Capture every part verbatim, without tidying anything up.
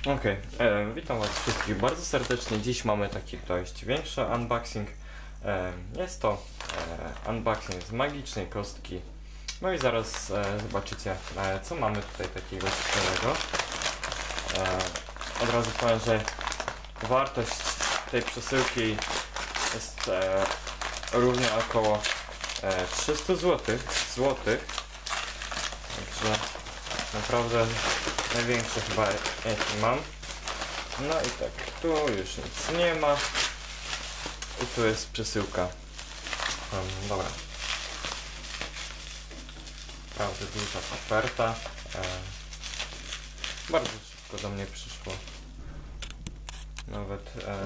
Ok, e, witam Was wszystkich bardzo serdecznie. Dziś mamy taki dość większy unboxing. E, jest to e, unboxing z magicznej kostki. No i zaraz e, zobaczycie, e, co mamy tutaj takiego ciekawego. E, od razu powiem, że wartość tej przesyłki jest e, równie około e, trzysta złotych. Także naprawdę największy chyba jaki mam. No i tak, tu już nic nie ma. I tu jest przesyłka. Um, dobra. Naprawdę duża oferta. E, bardzo szybko do mnie przyszło. Nawet e,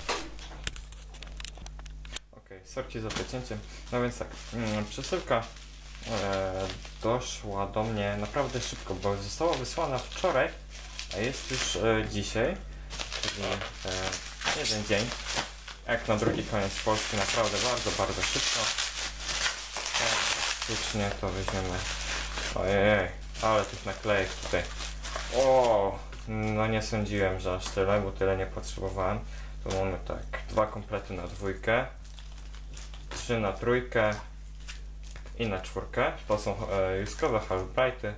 ok, sorki za przecięcie. No więc tak, mm, przesyłka e, doszła do mnie naprawdę szybko, bo została wysłana wczoraj, a jest już e, dzisiaj, czyli e, jeden dzień, jak na drugi koniec Polski, naprawdę bardzo, bardzo szybko. Faktycznie to weźmiemy. Ojej, ale tych naklejek tutaj. O, no nie sądziłem, że aż tyle, bo tyle nie potrzebowałem. Tu mamy tak, dwa komplety na dwójkę, trzy na trójkę i na czwórkę. To są e, juskowe Half-Brighty.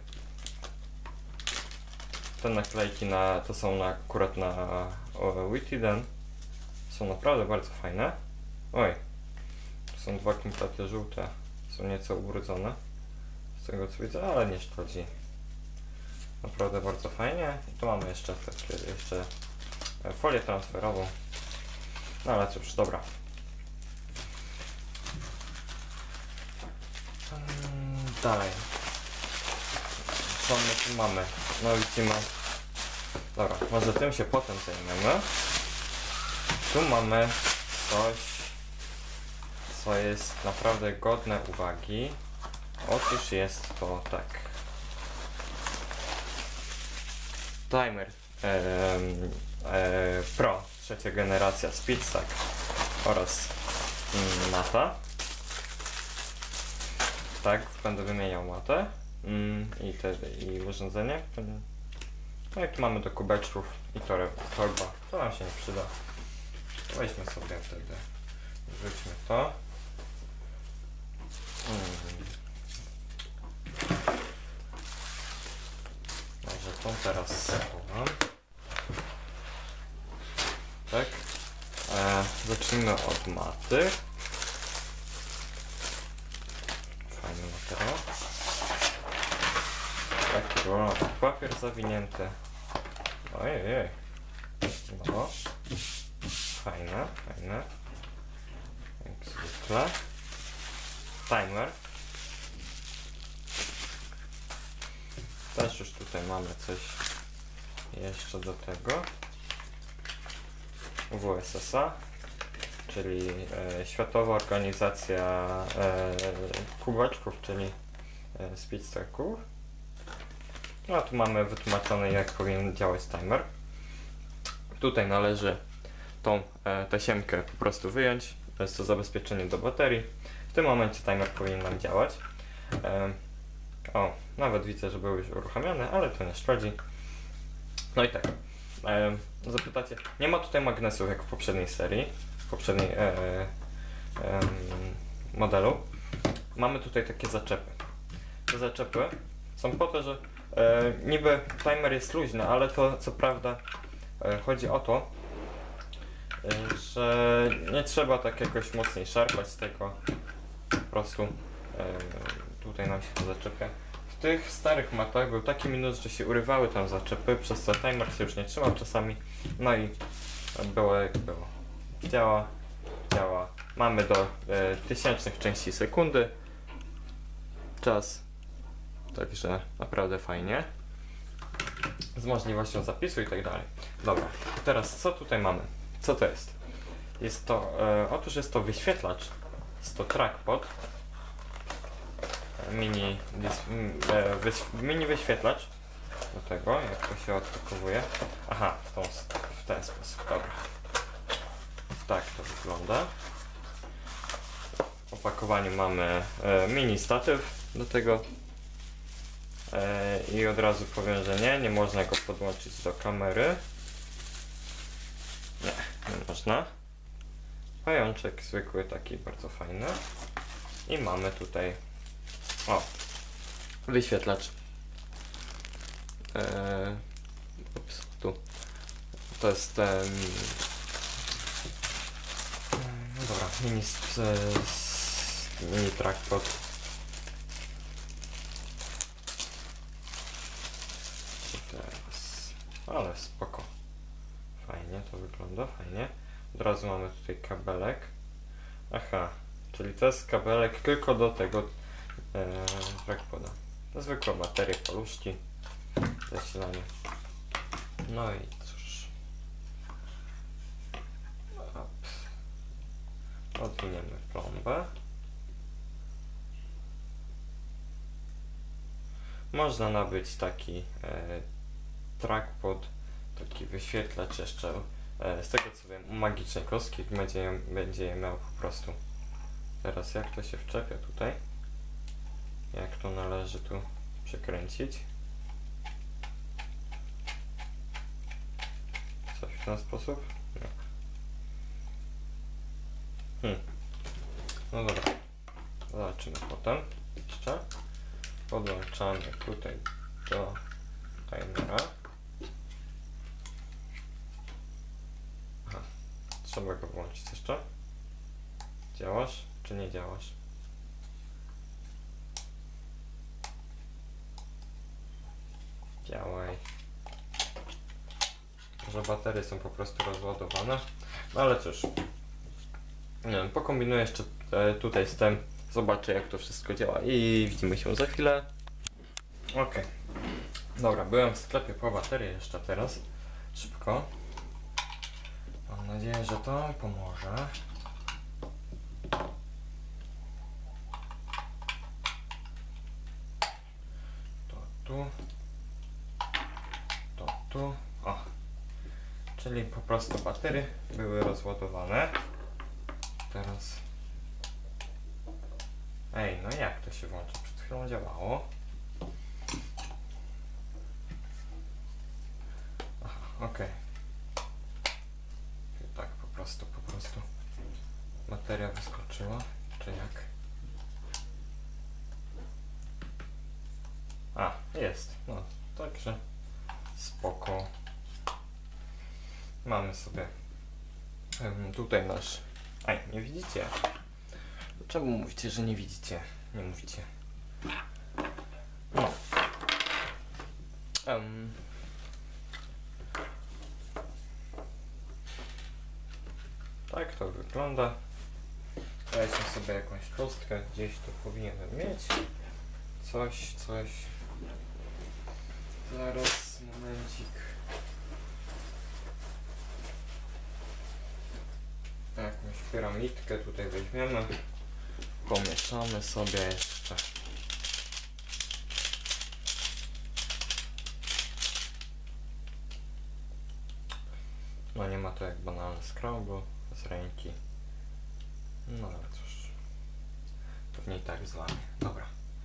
Te naklejki na, to są na, akurat na Witiden. Są naprawdę bardzo fajne. Oj, są dwa komplety żółte. Są nieco ubrudzone, z tego co widzę, ale nie szkodzi. Naprawdę bardzo fajnie. I tu mamy jeszcze takie, jeszcze folię transferową. No ale cóż, dobra. Dalej. Co my tu mamy? No widzimy. Dobra, może tym się potem zajmiemy. Tu mamy coś, co jest naprawdę godne uwagi. Otóż jest to tak. Timer e, e, Pro trzecia generacja Speedstack oraz mm, mata. Tak, będę wymieniał matę mm, i, te, i urządzenie. No i tu mamy do kubeczków i torba. To nam się nie przyda. Weźmy sobie wtedy. Wrzućmy to. Hmm. Może tą teraz schowam. Tak. E, zacznijmy od maty. Fajny materiał. Taki rollowy papier zawinięty. Ojej. No. Fajne, fajne. Jak zwykle. Timer. Też już tutaj mamy coś jeszcze do tego. W S S A, czyli e, Światowa Organizacja e, Kubeczków, czyli e, Speedstacków. No a tu mamy wytłumaczone, jak powinien działać timer. Tutaj należy tą e, tasiemkę po prostu wyjąć. To jest to zabezpieczenie do baterii. W tym momencie timer powinien nam działać. E, o, nawet widzę, że był już uruchamiony, ale to nie szkodzi. No i tak. E, zapytacie, nie ma tutaj magnesów jak w poprzedniej serii, w poprzedniej e, e, e, modelu. Mamy tutaj takie zaczepy. Te zaczepy są po to, że e, niby timer jest luźny, ale to co prawda e, chodzi o to, e, że nie trzeba tak jakoś mocniej szarpać tego. Po prostu e, tutaj nam się to zaczepia. W tych starych matach był taki minus, że się urywały tam zaczepy, przez co timer się już nie trzymał czasami. No i było jak było. Działa, działa. Mamy do e, tysięcznych części sekundy czas. Także naprawdę fajnie. Z możliwością zapisu i tak dalej. Dobra, teraz co tutaj mamy? Co to jest? Jest to, e, otóż jest to wyświetlacz. Jest to trackpad. Mini, e, wyś, mini wyświetlacz do tego, jak to się odpakowuje. Aha, w, tą, w ten sposób, dobra. Tak to wygląda. W opakowaniu mamy e, mini statyw do tego. E, i od razu powiem, że nie, nie można go podłączyć do kamery. Nie, nie można. Pajączek zwykły, taki bardzo fajny. I mamy tutaj, o, wyświetlacz. Eee, ups, tu. To jest ten... No dobra, mini, z, z, mini trackpad. I teraz... Ale spoko. Fajnie to wygląda, fajnie. Od razu mamy tutaj kabelek. Aha, czyli to jest kabelek tylko do tego e, trackpada. Zwykła bateria, paluszki, zasilanie. No i cóż. Odwiniemy plombę. Można nabyć taki e, trackpad, taki wyświetlacz jeszcze. E, z tego co wiem, u Magicznej Kostki będzie, je, będzie je miał po prostu. Teraz jak to się wczepia tutaj? Jak to należy tu przekręcić? Coś w ten sposób? Nie. Hmm. No dobra. Zobaczymy potem. Jeszcze. Podłączamy tutaj do timera. Aha. Trzeba go włączyć jeszcze. Działasz czy nie działasz? Działaj. Może baterie są po prostu rozładowane. No ale cóż. Nie wiem, pokombinuję jeszcze e, tutaj z tym. Zobaczę jak to wszystko działa i widzimy się za chwilę. Ok. Dobra, byłem w sklepie po baterię jeszcze teraz. Szybko. Mam nadzieję, że to pomoże. To tu. To tu. O. Czyli po prostu baterie były rozładowane. Teraz... Ej, no jak to się włącza? Przed chwilą działało. Aha, okej. Okay. Tak, po prostu, po prostu. Bateria wyskoczyła, czy jak? A, jest. No, także spoko. Mamy sobie um, tutaj nasz... Aj, nie widzicie? Czemu mówicie, że nie widzicie? Nie mówicie. No. Um. Tak to wygląda. Weźmy sobie jakąś kostkę, gdzieś tu powinienem mieć. Coś, coś. Zaraz, momencik. Jakąś piramidkę tutaj weźmiemy. Pomieszamy sobie jeszcze. No nie ma to jak banalny skrągu z ręki. No ale cóż. Pewnie i tak złamie. Dobra.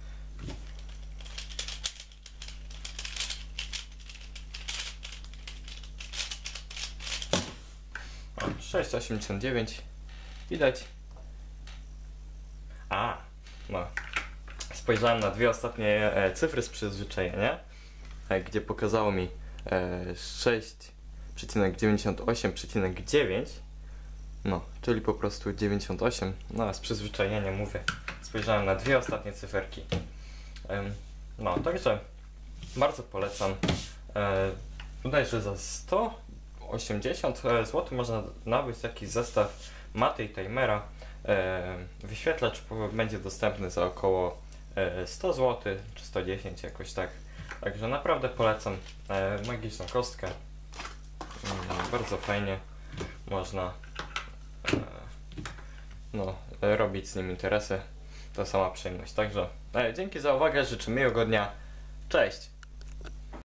O, sześć osiemdziesiąt dziewięć. Widać. A, no. Spojrzałem na dwie ostatnie e, cyfry z przyzwyczajenia, e, gdzie pokazało mi e, sześć przecinek dziewięćdziesiąt osiem przecinek dziewięć. No, czyli po prostu dziewięćdziesiąt osiem. No, a z przyzwyczajenia mówię. Spojrzałem na dwie ostatnie cyferki. E, no, także bardzo polecam. E, bodajże za sto osiemdziesiąt złotych można nabyć taki zestaw maty i timera. Wyświetlacz będzie dostępny za około sto złotych czy sto dziesięć jakoś tak. Także naprawdę polecam Magiczną Kostkę. Bardzo fajnie można no, robić z nim interesy. To sama przyjemność. Także dzięki za uwagę, życzę miłego dnia. Cześć!